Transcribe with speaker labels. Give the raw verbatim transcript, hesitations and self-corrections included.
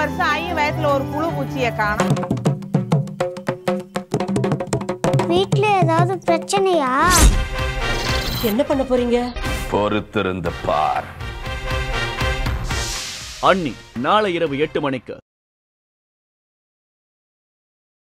Speaker 1: வருஷம் ஆகி வயசுல ஒரு புழு பூச்சிய காணோம்.
Speaker 2: வீட்ல ஏதாவது பிரச்சனையா?
Speaker 3: என்ன பண்ண போறீங்க?
Speaker 4: பொறுத்திருந்து பார்.
Speaker 5: அண்ணி நாளை இரவு எட்டு மணிக்கு.